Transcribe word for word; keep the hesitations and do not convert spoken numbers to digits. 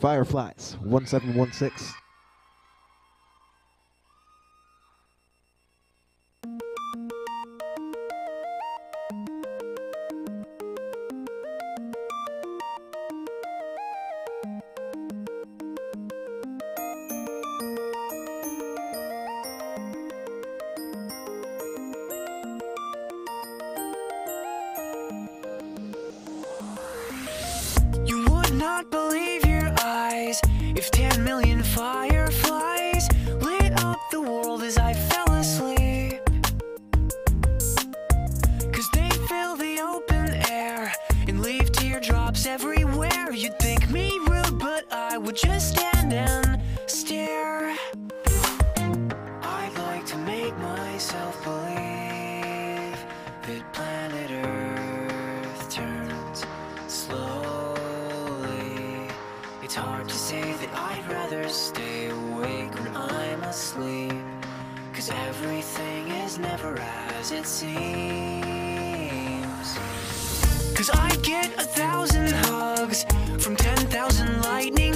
Fireflies, one seven one six. You would not believe your eyes if ten million fireflies lit up the world as I fell asleep. Cause they fill the open air and leave teardrops everywhere. You'd think me rude, but I would just stand and stare. I'd like to make myself believe that planet Earth turns slowly. It's hard to say that I'd rather stay awake when I'm asleep, cause everything is never as it seems. Cause I'd get a thousand hugs from ten thousand lightning